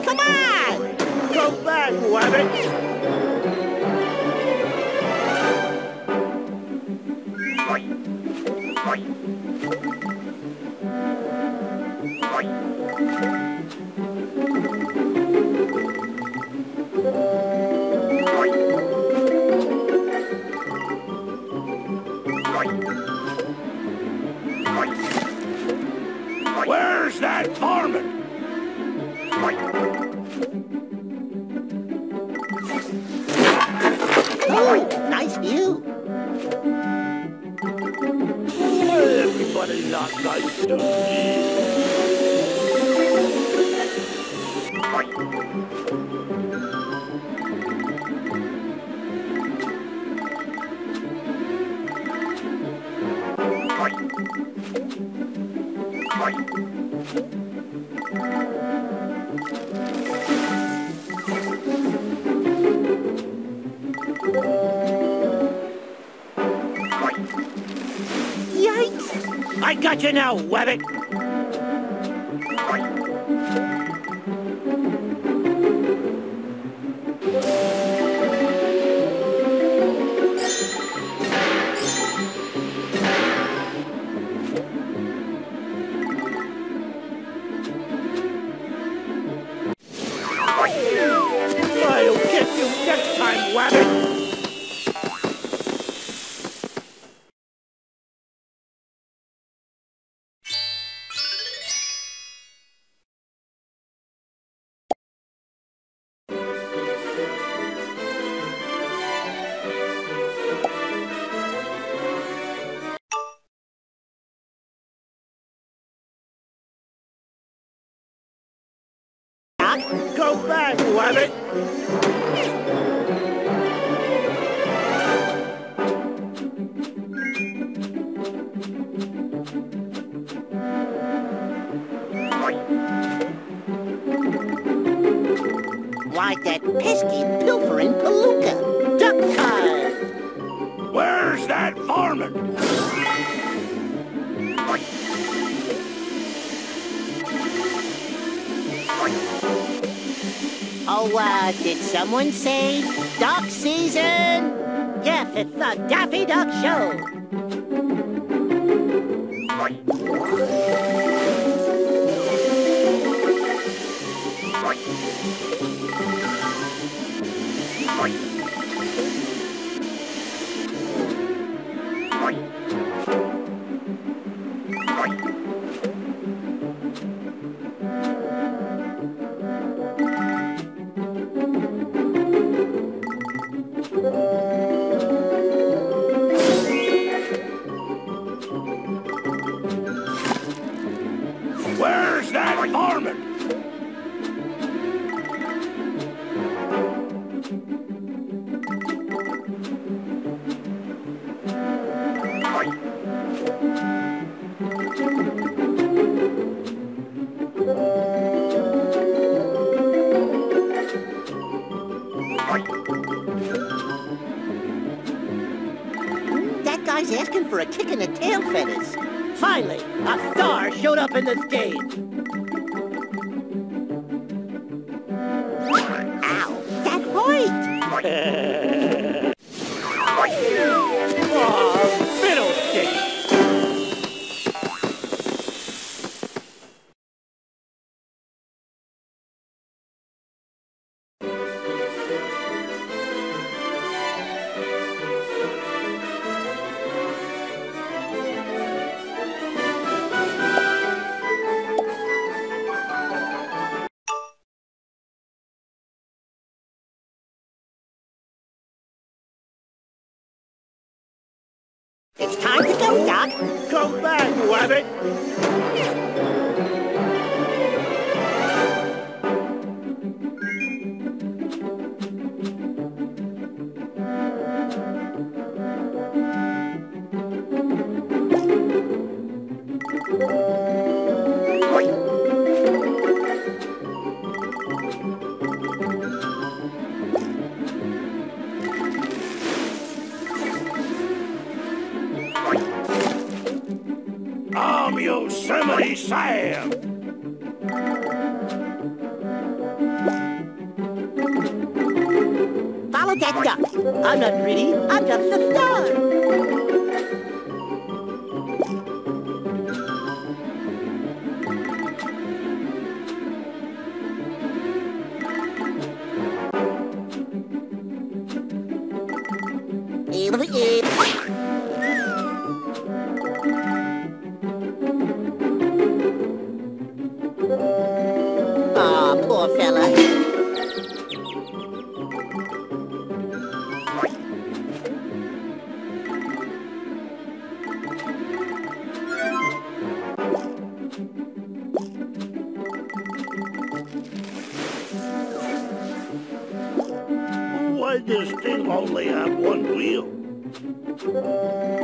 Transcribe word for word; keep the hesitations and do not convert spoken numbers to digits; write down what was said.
Come on! Go back, Wabbit! Where's that varmint? Oh, nice view. Everybody not nice to me. Yikes! I got you now, Wabbit! I'll get you next time, Wabbit! Go back, Wabbit! Why, that pesky pilfering palooka! Duck time! Where's that varmint? Oh, uh, did someone say duck season? Yes, it's the Daffy Duck Show. Where's that varmint? That guy's asking for a kick in the tail feathers. Finally, a star showed up in this game. Ow, that hurt! Oh, fiddlesticks! It's time to go, Doc. Come back, Wabbit! I'm Yosemite Sam! that duck. I'm not greedy. I'm just a star. Aw, poor fella. Why does this thing only have one wheel?